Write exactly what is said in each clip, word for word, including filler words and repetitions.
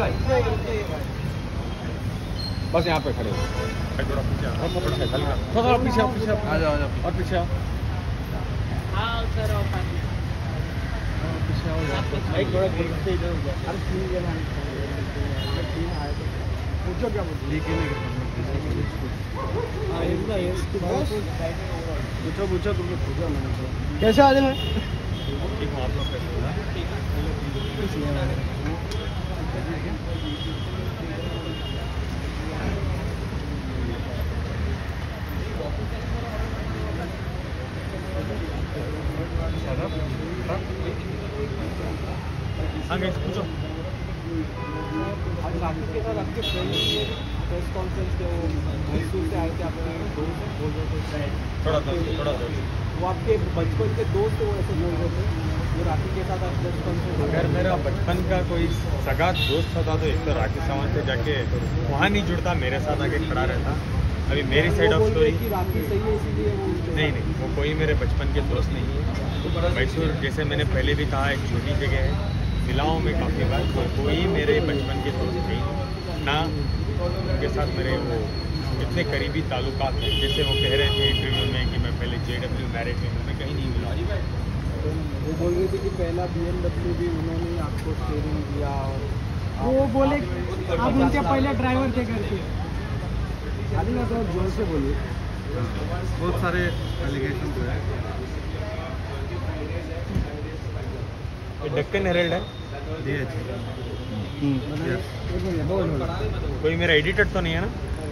बस यहाँ पे खड़े हो, थोड़ा पीछे आओ, पीछे हल्का थोड़ा पीछे आओ, पीछे आ जाओ, आ जाओ और पीछे आओ। हाँ सर आओ, पीछे आओ, एक थोड़ा पीछे इधर हो जाओ। अरे ठीक है ना, पूछो क्या बोल लेकिन पूछो पूछो तुमको पूछो मैंने कैसे आ जाए। ठीक हूँ, आप लोग कैसे हो? हाँ गाइस पूछो। आज राखी के साथ आपके फ्रेंड ये प्रेस कॉन्फ्रेंस के वो मैसूर से आए थे, आप दोस्त बोल रहे थे थोड़ा सा थोड़ा सा वो आपके बचपन के दोस्त वो ऐसे बोल रहे थे वो राखी के साथ आप प्रेस कॉन्फ्रेंस। अगर मेरा बचपन का कोई सगा दोस्त होता तो एक तो राखी सावंत से जाके वहाँ नहीं जुड़ता, मेरे साथ आके खड़ा रहता। अभी मेरी साइड ऑफ स्टोरी राखी सही है इसलिए नहीं नहीं वो कोई मेरे बचपन के दोस्त नहीं है। मैसूर जैसे मैंने पहले भी कहा एक छोटी जगह है, मिलाओं में काफ़ी बार तो कोई मेरे बचपन के दोस्त नहीं ना उनके साथ मेरे वो इतने करीबी ताल्लुकात हैं जैसे वो कह रहे थे इंटरव्यू में कि मैं पहले जे डब्ल्यू मैरिज में मैं कहीं नहीं मिला। वो बोल रहे थे कि पहला बी एम डब्ल्यू भी उन्होंने आपको स्टीयरिंग दिया और वो बोले आप उनके पहले ड्राइवर थे करके। अभी ना तो जोर से बोलिए, बहुत सारे एलिगेशन है। डेक्कन हेरल्ड है कोई मेरा एडिटर तो नहीं है ना।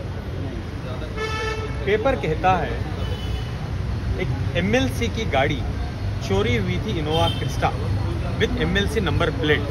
पेपर कहता है एक एम एल सी की गाड़ी चोरी हुई थी, Innova Crysta with M L C number plate.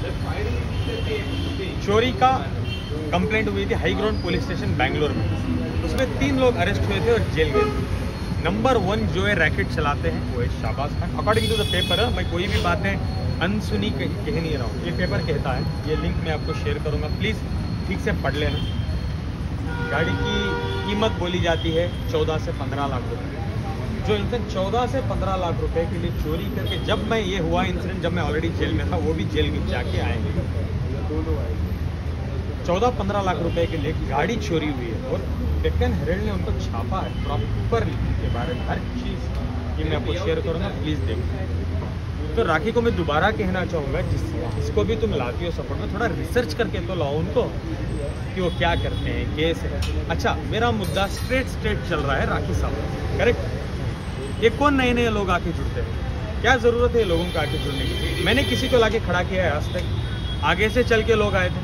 चोरी का कंप्लेंट हुई थी High Ground police station Bangalore में, उसमें तीन लोग अरेस्ट हुए थे और जेल गए थे। नंबर वन जो है रैकेट चलाते हैं वो है Shahbaz Khan. According to the paper, मैं कोई भी बातें अनसुनी कह नहीं रहा हूँ, ये पेपर कहता है, ये लिंक मैं आपको शेयर करूँगा, प्लीज़ ठीक से पढ़ लेना। गाड़ी की कीमत बोली जाती है चौदह से पंद्रह लाख रुपए। जो इंसान चौदह से पंद्रह लाख रुपए के लिए चोरी करके, जब मैं ये हुआ इंसिडेंट जब मैं ऑलरेडी जेल में था, वो भी जेल में जाके आएंगे, चौदह पंद्रह लाख रुपए के लिए गाड़ी चोरी हुई है। और डेक्कन हेरल्ड ने उनको छापा है प्रॉपर के बारे में हर चीज़, ये मैं आपको शेयर करूँगा, प्लीज़ देखो। तो राखी को मैं दोबारा कहना चाहूँगा, जिस जिसको भी तुम लाती हो सपोर्ट में, थोड़ा रिसर्च करके तो लाओ उनको कि वो क्या करते हैं, केस है। अच्छा, मेरा मुद्दा स्ट्रेट स्ट्रेट चल रहा है राखी साहब, करेक्ट। ये कौन नए नए लोग आके जुड़ते हैं, क्या ज़रूरत है लोगों को आके जुड़ने की? मैंने किसी को लाके खड़ा किया है आज तक? आगे से चल के लोग आए थे,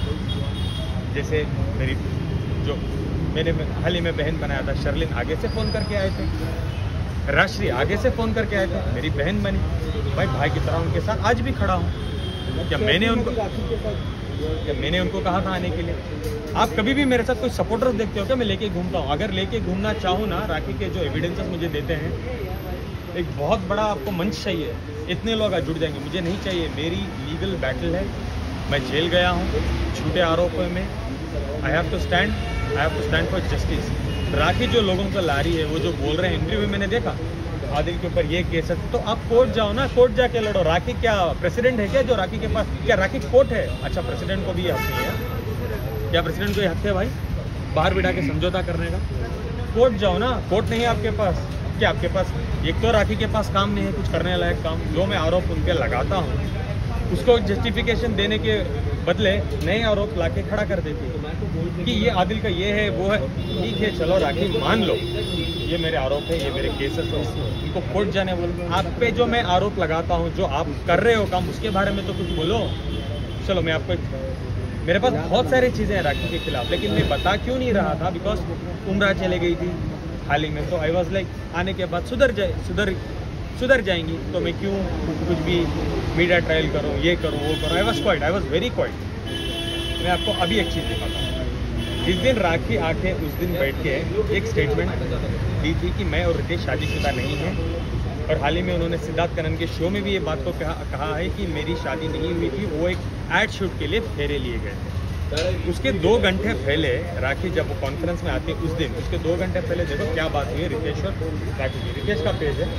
जैसे मेरी जो मैंने हाल ही में बहन बनाया था शर्लिन, आगे से फ़ोन करके आए थे। राश्री आगे से फ़ोन करके आए थे, मेरी बहन बनी, भाई भाई की तरह उनके साथ आज भी खड़ा हूँ। क्या मैंने उनको क्या मैंने उनको कहा था आने के लिए? आप कभी भी मेरे साथ कोई सपोर्टर देखते हो क्या मैं लेके घूमता हूँ? अगर लेके घूमना चाहूँ ना, राखी के जो एविडेंसेस मुझे देते हैं, एक बहुत बड़ा आपको मंच चाहिए, इतने लोग जुड़ जाएंगे, मुझे नहीं चाहिए। मेरी लीगल बैटल है, मैं जेल गया हूँ झूठे आरोपों में। I have to stand I have to stand for justice. Rakhi जो लोगों को ला रही है, वो जो बोल रहे हैं, इंटरव्यू मैंने देखा आदिल के ऊपर ये केस है, तो आप कोर्ट जाओ ना, कोर्ट जाके लड़ो। राखी क्या प्रेसिडेंट है क्या जो राखी के पास? क्या राखी कोर्ट है? अच्छा, प्रेसिडेंट को भी ये हक नहीं है क्या? प्रेसिडेंट को ये हक है भाई बाहर बिठा के समझौता करने का? कोर्ट जाओ ना, कोर्ट नहीं है आपके पास क्या? आपके पास एक तो राखी के पास काम नहीं है कुछ करने लायक काम। जो मैं आरोप उनके लगाता हूँ उसको जस्टिफिकेशन देने के बदले नए आरोप लाके खड़ा कर देती है कि ये आदिल का ये है वो है। ठीक है, चलो राखी मान लो ये मेरे आरोप है, ये मेरे केसेस है, इनको कोर्ट जाने बोलो। आप पे जो मैं आरोप लगाता हूँ, जो आप कर रहे हो काम, उसके बारे में तो कुछ बोलो। चलो मैं आपको, मेरे पास बहुत सारी चीज़ें हैं राखी के खिलाफ, लेकिन मैं बता क्यों नहीं रहा था? बिकॉज उम्र चले गई थी हाल ही में, तो आई वॉज लाइक आने के बाद सुधर जाए सुधर सुधर जाएंगी, तो मैं क्यों कुछ भी मीडिया ट्रायल करूँ, ये करूँ वो करूँ। I was quiet I was very quiet. मैं आपको अभी एक चीज़ दिखाता हूँ। जिस दिन राखी आके उस दिन बैठ के एक स्टेटमेंट दी थी कि मैं और रितेश शादीशुदा नहीं हैं, और हाल ही में उन्होंने सिद्धार्थ कनन के शो में भी ये बात को कहा, कहा है कि मेरी शादी नहीं हुई थी, वो एक एड शूट के लिए फेरे लिए गए थे। उसके दो घंटे पहले राखी जब वो कॉन्फ्रेंस में आती है उस दिन, उसके दो घंटे पहले देखो क्या बात हुई है रितेश और राखी की। रितेश का पेज है,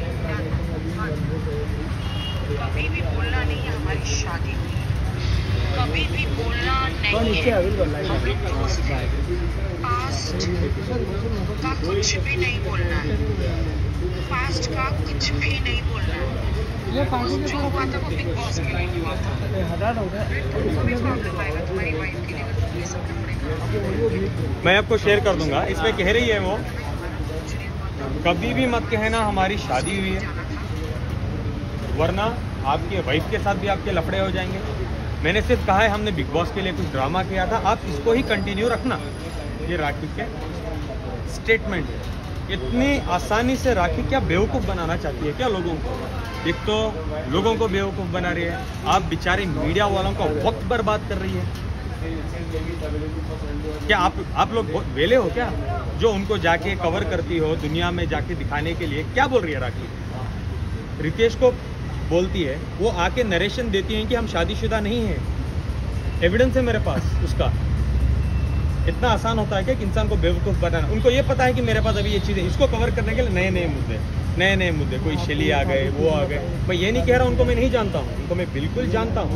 कभी भी बोलना नहीं है हमारी शादी हुई, कभी भी बोलना नहीं है। हम लोग दोस्त हैं। पास्ट का कुछ भी नहीं बोलना है। पास्ट का कुछ भी नहीं बोलना है। जो हुआ था वो बिग बॉस के लिए हुआ था। समझ में आता पाएगा तुम्हारी वाइफ के लिए ये सब कपड़े। मैं आपको शेयर कर दूंगा। इसमें कह रही है वो, कभी भी मत कहना हमारी शादी हुई है, वरना आपके वाइफ के साथ भी आपके लफड़े हो जाएंगे। मैंने सिर्फ कहा है हमने बिग बॉस के लिए कुछ ड्रामा किया था, आप इसको ही कंटिन्यू रखना। ये राखी के स्टेटमेंट है। इतनी आसानी से राखी क्या बेवकूफ़ बनाना चाहती है क्या लोगों को? एक तो लोगों को बेवकूफ़ बना रही है, आप बेचारे मीडिया वालों का वक्त बर्बाद कर रही है। क्या आप आप लोग बहुत वेले हो क्या, जो उनको जाके कवर करती हो दुनिया में जाके दिखाने के लिए? क्या बोल रही है राखी? रितेश को बोलती है, वो आके नरेशन देती हैं कि हम शादीशुदा नहीं हैं, एविडेंस है मेरे पास उसका। इतना आसान होता है क्या कि इंसान को बेवकूफ़ बनाना? उनको ये पता है कि मेरे पास अभी ये चीज़ें, इसको कवर करने के लिए नए नए मुद्दे नए नए मुद्दे कोई शेली आ गए, वो आ गए। मैं ये नहीं कह रहा उनको मैं नहीं जानता हूँ, उनको मैं बिल्कुल जानता हूँ।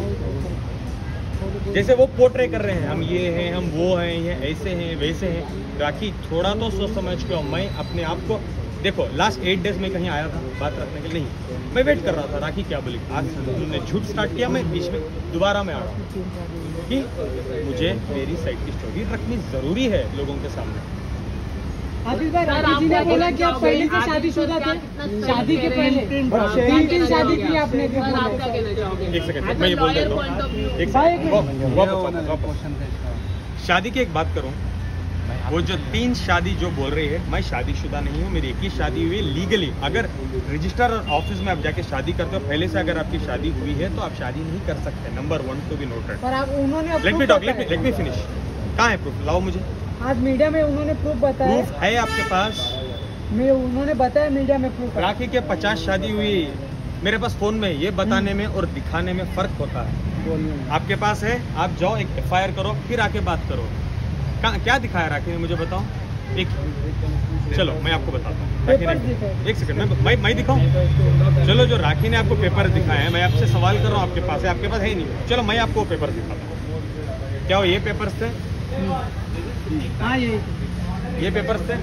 जैसे वो पोर्ट्रे कर रहे हैं, हम ये हैं, हम वो हैं, ये ऐसे हैं, वैसे हैं। राखी थोड़ा तो सोच समझ के, मैं अपने आप को देखो, लास्ट एट डेज में कहीं आया था बात रखने के लिए नहीं, मैं वेट कर रहा था राखी क्या बोली। आज उन्होंने झूठ स्टार्ट किया, मैं बीच में दोबारा में आ रहा हूँ कि मुझे मेरी साइड की स्टोरी रखनी ज़रूरी है लोगों के सामने। आदिल भाई, राखी जी ने बोला कि आप पहले से शादीशुदा थे, शादी के पहले तीन तीन शादी की आपने। एक सेकंड मैं ये बोल देता हूँ, एक सेकंड। शादी की एक बात करूँ, वो जो तीन शादी जो बोल रही है, मैं शादीशुदा नहीं हूँ, मेरी एक ही शादी हुई है लीगली। अगर रजिस्टर ऑफिस में आप जाके शादी करते हो, पहले से अगर आपकी शादी हुई है तो आप शादी नहीं कर सकते। Number one to be noted. पर आप उन्होंने let me talk, let me let me finish. कहाँ है प्रूफ? लाओ मुझे। आज मीडिया में उन्होंने प्रूफ बताया। प्रूफ है आपके पास? मैं उन्होंने बताया मीडिया में प्रूफ। राखी के पचास शादी हुई मेरे पास फोन में, ये बताने में और दिखाने में फर्क होता है। आपके पास है, आप जाओ एक एफ आई आर करो, फिर आके बात करो। कहाँ क्या दिखाया राखी ने मुझे बताओ। एक चलो मैं आपको बताता हूँ। राखी ने एक सेकंड मैं मैं, मैं दिखाऊँ? चलो जो राखी ने आपको पेपर दिखाया है, मैं आपसे सवाल कर रहा हूँ, आपके पास है? आपके पास है ही नहीं। चलो मैं आपको पेपर दिखाता हूँ। क्या हो ये पेपर्स थे? हाँ ये ये पेपर्स थे।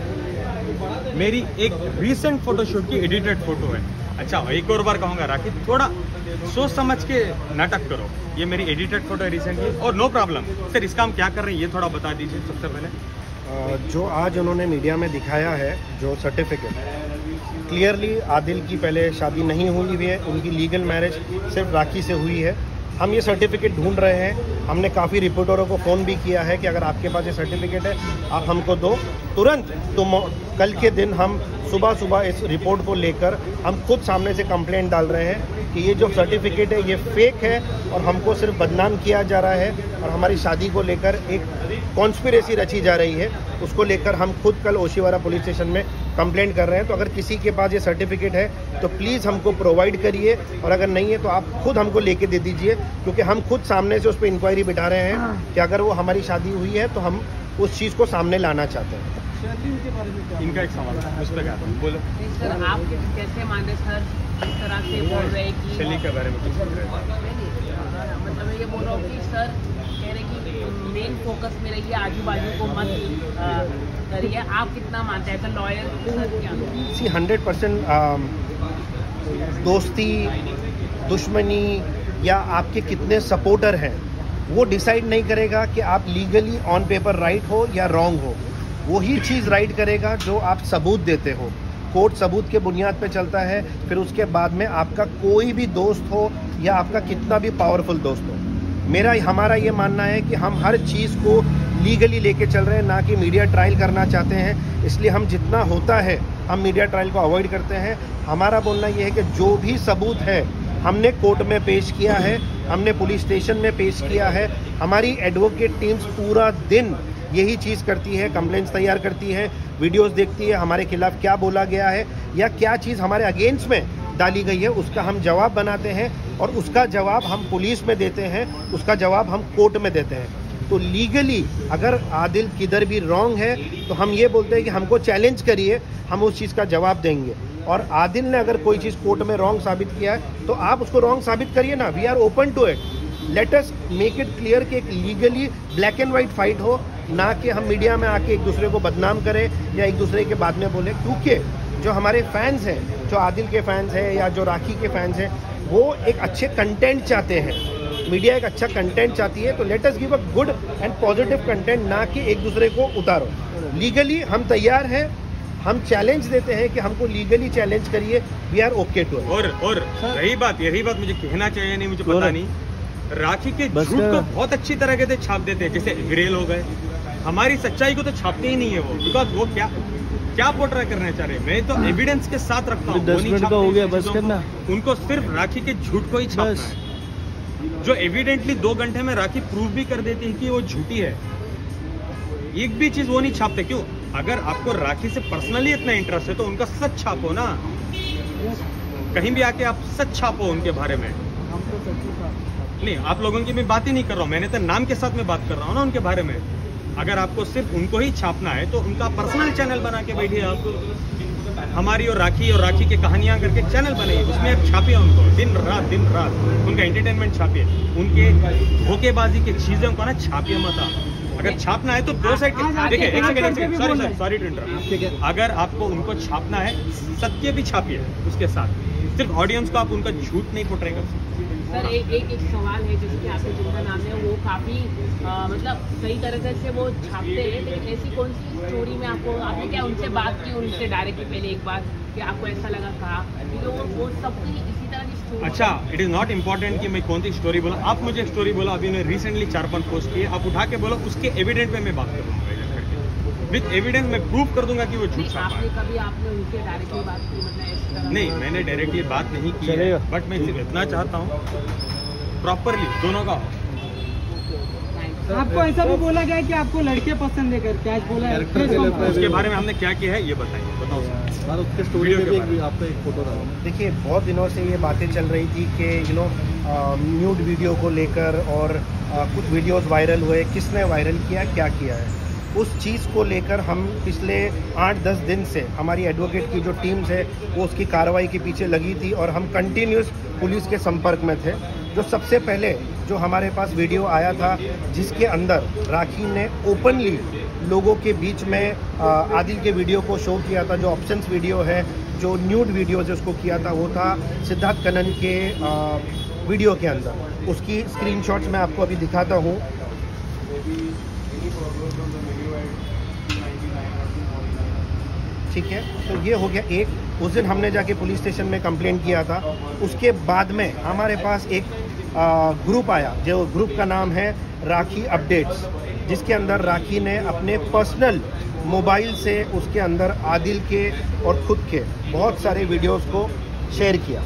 मेरी एक रीसेंट फोटोशूट की एडिटेड फोटो है। अच्छा एक और बार कहूँगा राखी, थोड़ा सोच समझ के नाटक करो। ये मेरी एडिटेड फोटो है रिसेंटली, और नो प्रॉब्लम। सर इसका हम क्या कर रहे हैं ये थोड़ा बता दीजिए सबसे पहले। जो आज उन्होंने मीडिया में दिखाया है, जो सर्टिफिकेट, क्लियरली आदिल की पहले शादी नहीं हुई हुई है, उनकी लीगल मैरिज सिर्फ राखी से हुई है। हम ये सर्टिफिकेट ढूंढ रहे हैं। हमने काफ़ी रिपोर्टरों को फ़ोन भी किया है कि अगर आपके पास ये सर्टिफिकेट है आप हमको दो तुरंत। तो कल के दिन हम सुबह सुबह इस रिपोर्ट को लेकर हम खुद सामने से कंप्लेंट डाल रहे हैं कि ये जो सर्टिफिकेट है ये फेक है और हमको सिर्फ बदनाम किया जा रहा है, और हमारी शादी को लेकर एक कॉन्स्पिरेसी रची जा रही है। उसको लेकर हम खुद कल ओशीवारा पुलिस स्टेशन में कंप्लेंट कर रहे हैं। तो अगर किसी के पास ये सर्टिफिकेट है तो प्लीज़ हमको प्रोवाइड करिए, और अगर नहीं है तो आप खुद हमको लेके दे दीजिए, क्योंकि हम खुद सामने से उस पर इंक्वायरी बिठा रहे हैं कि अगर वो हमारी शादी हुई है तो हम उस चीज़ को सामने लाना चाहते हैं। इनका एक सवाल है, उस पर क्या बोलो। सर आप कैसे मान रहे सर इस तरह से बोल रहे हैं कि शेली के बारे में कुछ बोल रहे हैं? मतलब मैं ये बोल रहा हूँ कि सर कह रहे कि मेन फोकस में रहिए, आजू बाजू को मत करिए। आप कितना मानते हैं लॉयर सर? क्या सी हंड्रेड परसेंट दोस्ती, दुश्मनी या आपके कितने सपोर्टर हैं वो डिसाइड नहीं करेगा कि आप लीगली ऑन पेपर राइट हो या रॉन्ग हो। वही चीज़ राइट करेगा जो आप सबूत देते हो। कोर्ट सबूत के बुनियाद पे चलता है, फिर उसके बाद में आपका कोई भी दोस्त हो या आपका कितना भी पावरफुल दोस्त हो। मेरा हमारा ये मानना है कि हम हर चीज़ को लीगली लेके चल रहे हैं, ना कि मीडिया ट्रायल करना चाहते हैं। इसलिए हम जितना होता है हम मीडिया ट्रायल को अवॉइड करते हैं। हमारा बोलना ये है कि जो भी सबूत है हमने कोर्ट में पेश किया है, हमने पुलिस स्टेशन में पेश किया है। हमारी एडवोकेट टीम्स पूरा दिन यही चीज़ करती है, कंप्लेंट्स तैयार करती है, वीडियोस देखती है, हमारे खिलाफ क्या बोला गया है या क्या चीज़ हमारे अगेंस्ट में डाली गई है उसका हम जवाब बनाते हैं, और उसका जवाब हम पुलिस में देते हैं, उसका जवाब हम कोर्ट में देते हैं। तो लीगली अगर आदिल किधर भी रॉन्ग है तो हम ये बोलते हैं कि हमको चैलेंज करिए, हम उस चीज़ का जवाब देंगे। और आदिल ने अगर कोई चीज़ कोर्ट में रॉन्ग साबित किया है तो आप उसको रॉन्ग साबित करिए ना, we are open to it. Let us make it clear कि एक legally black and white fight हो, ना कि हम मीडिया में आके एक दूसरे को बदनाम करें या एक दूसरे के बाद में बोले। क्योंकि जो हमारे फैंस हैं, जो आदिल के फैंस हैं या जो राखी के फैंस हैं, वो एक अच्छे कंटेंट चाहते हैं, मीडिया एक अच्छा कंटेंट चाहती है। तो let us give a good and positive content, ना कि एक दूसरे को उतारो। लीगली हम तैयार हैं, हम चैलेंज देते हैं कि हमको लीगली चैलेंज करिए, वी आर ओके टू। और और रही बात यही बात मुझे कहना चाहिए नहीं, मुझे पता नहीं, राखी के झूठ को बहुत अच्छी तरह से छाप देते हैं, जैसे विरेल हो गए। हमारी सच्चाई को तो छापते ही नहीं है वो, बिकॉज वो क्या क्या पोर्ट्रे करना चाह रहे हैं। मैं तो एविडेंस के साथ रखता हूँ, दस मिनट का हो गया, बस करना। उनको सिर्फ राखी के झूठ को ही छापना है, जो एविडेंटली दो घंटे में राखी प्रूव भी कर देती है कि वो झूठी है। एक भी चीज वो नहीं छापते। क्यों? अगर आपको राखी से पर्सनली इतना इंटरेस्ट है तो उनका सच छापो ना, कहीं भी आके आप सच छापो उनके बारे में। नहीं, आप लोगों की मैं बात ही नहीं कर रहा हूँ, मैंने तो नाम के साथ में बात कर रहा हूँ ना उनके बारे में। अगर आपको सिर्फ उनको ही छापना है तो उनका पर्सनल चैनल बना के बैठिए आप, हमारी और राखी और राखी की कहानियां करके चैनल बनाइए, उसमें आप छापिए उनको दिन रात दिन रात, उनका एंटरटेनमेंट छापिए, उनके धोखेबाजी की चीजों को ना छापिए मत। अगर छापना है तो दो साइड, देखिए एक सेकंड एक second sorry sorry sorry to interrupt. अगर आपको उनको छापना है, सत्य भी छापिए उसके साथ, सिर्फ ऑडियंस को आप उनका झूठ नहीं पोर्ट्रे कर सकते। सर एक एक एक सवाल है, जैसे कि आपके जिनका नाम है वो काफ़ी मतलब सही तरह से वो छापते हैं, लेकिन ऐसी कौन सी स्टोरी में आपको, आपने क्या उनसे बात की उनसे डायरेक्टली पहले एक बार कि आपको ऐसा लगा कहा, क्योंकि वो वो सबकी इसी तरह की स्टोरी। अच्छा, इट इज नॉट इम्पोर्टेंट कि मैं कौन सी स्टोरी बोला, आप मुझे स्टोरी बोला, अभी उन्होंने रिसेंटली चार पांच पोस्ट किए, आप उठा के बोलो, उसके एविडेंट पे मैं बात करूँगा, विद एविडेंस मैं प्रूव कर दूंगा कि वो झूठ छापा है। कभी आपने उनसे डायरेक्टली बात की, मतलब इस तरह? नहीं, मैंने डायरेक्टली बात नहीं की है, बट मैं सिर्फ इतना चाहता हूँ प्रॉपरली दोनों का। आपको ऐसा भी बोला गया कि आपको लड़के पसंद है करके, आज बोला है उसके बारे में हमने क्या किया है ये बताइए, बताओ सर। उसके स्टूडियो के बारे में आपका एक फोटो रहा। देखिए, बहुत दिनों से ये बातें चल रही थी कि यू नो न्यूड वीडियो को लेकर, और आ, कुछ वीडियोस वायरल हुए, किसने वायरल किया, क्या किया है, उस चीज़ को लेकर हम पिछले आठ दस दिन से हमारी एडवोकेट की जो टीम्स है वो उसकी कार्रवाई के पीछे लगी थी, और हम कंटिन्यूस पुलिस के संपर्क में थे। जो सबसे पहले जो हमारे पास वीडियो आया था, जिसके अंदर राखी ने ओपनली लोगों के बीच में आ, आदिल के वीडियो को शो किया था, जो ऑप्शंस वीडियो है, जो न्यूड वीडियो है उसको किया था, वो था सिद्धार्थ कनन के आ, वीडियो के अंदर। उसकी स्क्रीनशॉट्स मैं आपको अभी दिखाता हूँ। ठीक है, तो ये हो गया एक। उस दिन हमने जाके पुलिस स्टेशन में कंप्लेंट किया था। उसके बाद में हमारे पास एक आ, ग्रुप आया, जो ग्रुप का नाम है राखी अपडेट्स, जिसके अंदर राखी ने अपने पर्सनल मोबाइल से उसके अंदर आदिल के और खुद के बहुत सारे वीडियोस को शेयर किया।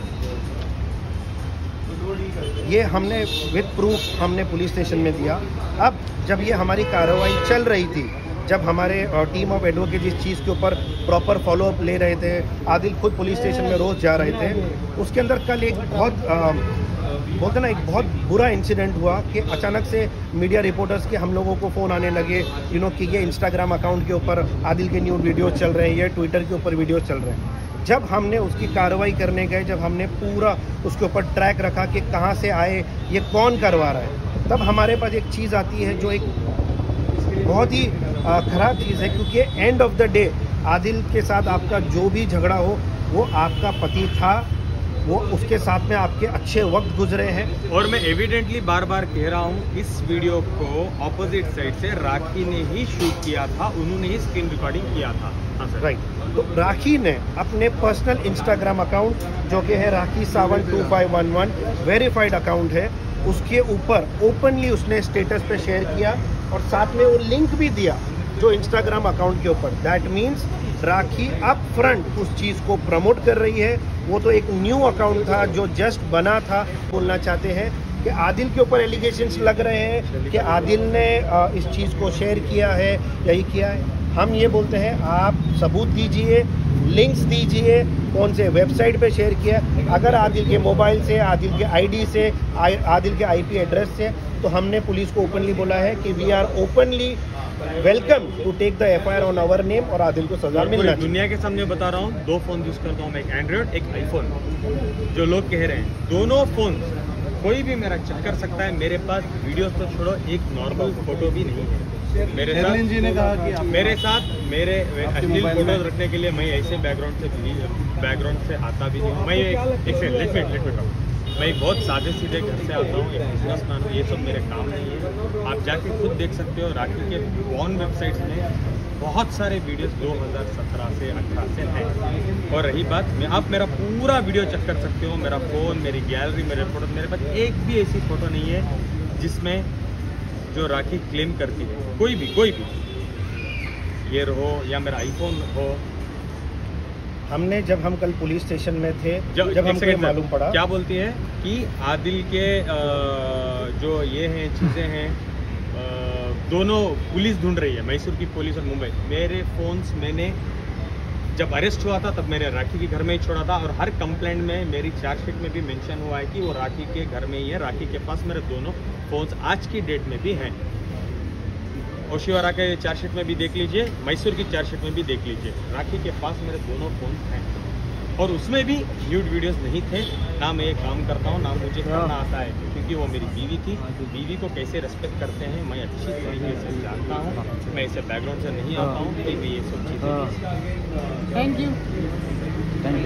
ये हमने विद प्रूफ हमने पुलिस स्टेशन में दिया। अब जब ये हमारी कार्रवाई चल रही थी, जब हमारे टीम ऑफ एडवोकेट इस चीज़ के ऊपर प्रॉपर फॉलोअप ले रहे थे, आदिल खुद पुलिस स्टेशन में रोज़ जा रहे थे, उसके अंदर कल एक बहुत आ, बोलते ना एक बहुत बुरा इंसिडेंट हुआ कि अचानक से मीडिया रिपोर्टर्स के हम लोगों को फ़ोन आने लगे, यू नो कि ये इंस्टाग्राम अकाउंट के ऊपर आदिल के न्यूड वीडियो चल रहे हैं, ये ट्विटर के ऊपर वीडियो चल रहे हैं। जब हमने उसकी कार्रवाई करने गए, जब हमने पूरा उसके ऊपर ट्रैक रखा कि कहाँ से आए, ये कौन करवा रहा है, तब हमारे पास एक चीज़ आती है जो एक बहुत ही ख़राब चीज़ है, क्योंकि end of the day Adil के साथ आपका जो भी झगड़ा हो, वो आपका पति था, वो उसके साथ में आपके अच्छे वक्त गुजरे हैं। और मैं एविडेंटली बार बार कह रहा हूँ, इस वीडियो को ऑपोजिट साइड से राखी ने ही शूट किया था, उन्होंने ही स्क्रीन रिकॉर्डिंग किया था। हाँ सर, राइट। तो राखी ने अपने पर्सनल इंस्टाग्राम अकाउंट, जो कि है Rakhi Sawant two five one one, verified account है, उसके ऊपर ओपनली उसने स्टेटस पे शेयर किया और साथ में वो लिंक भी दिया जो इंस्टाग्राम अकाउंट के ऊपर। That means Rakhi up front उस चीज़ को प्रमोट कर रही है। वो तो एक न्यू अकाउंट था जो जस्ट बना था। बोलना चाहते हैं कि आदिल के ऊपर एलिगेशंस लग रहे हैं कि आदिल ने इस चीज़ को शेयर किया है, यही किया है। हम ये बोलते हैं, आप सबूत दीजिए, लिंक्स दीजिए, कौन से वेबसाइट पे शेयर किया। अगर आदिल के मोबाइल से, आदिल के आईडी से, आदिल के आईपी एड्रेस से, तो हमने पुलिस को ओपनली बोला है कि we are openly welcome to take the F I R on our name और आदिल को सजा मिलना। दुनिया के सामने बता रहा हूँ, दो फोन यूज करता हूँ मैं, एक एंड्रॉयड एक आईफोन। जो लोग कह रहे हैं, दोनों फोन कोई भी मेरा चेक कर सकता है। मेरे पास वीडियोस तो छोड़ो, एक नॉर्मल फोटो भी नहीं है मेरे साथ। जी ने कहा कि मेरे साथ मेरे अश्लील फोटोज रखने के लिए मैं ऐसे बैकग्राउंड से बैकग्राउंड से आता भी नहीं हूँ। मैं एक एक लेट वेट लेट वेट मैं बहुत सादे सीधे घर से आता हूँ, एक बिजनेसमैन हूँ। ये सब मेरे काम नहीं है। आप जाके खुद देख सकते हो, राखी के कौन वेबसाइट्स में बहुत सारे वीडियोस दो हज़ार सत्रह से अठारह से हैं। और रही बात, मैं आप मेरा पूरा वीडियो चेक कर सकते हो, मेरा फ़ोन, मेरी गैलरी, मेरे फोटो, मेरे पास एक भी ऐसी फ़ोटो नहीं है जिसमें जो राखी क्लेम करती है। कोई भी कोई भी ये हो या मेरा आईफोन हो। हमने जब हम कल पुलिस स्टेशन में थे, जब, जब हमको ये मालूम पड़ा, क्या बोलती है कि आदिल के आ, जो ये हैं चीज़ें हैं, दोनों पुलिस ढूंढ रही है, मैसूर की पुलिस और मुंबई। मेरे फ़ोन्स मैंने जब अरेस्ट हुआ था तब मैंने राखी के घर में ही छोड़ा था, और हर कंप्लेंट में मेरी चार्जशीट में भी मेंशन हुआ है कि वो राखी के घर में ही है। राखी के पास मेरे दोनों फ़ोन्स आज की डेट में भी हैं। ओशिवारा के चार्जशीट में भी देख लीजिए, मैसूर की चार्जशीट में भी देख लीजिए, राखी के पास मेरे दोनों फ़ोन हैं। और उसमें भी न्यूड वीडियोस नहीं थे। ना मैं ये काम करता हूँ, ना मुझे करना आता है, क्योंकि वो मेरी बीवी थी। बीवी को कैसे रेस्पेक्ट करते हैं मैं अच्छी तरीके से जानता हूँ। मैं ऐसे बैकग्राउंड से नहीं आता हूँ कि मैं ये सब चीज़ें। Thank you.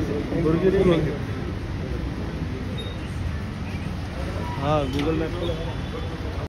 Thank you. हाँ, गूगल मैप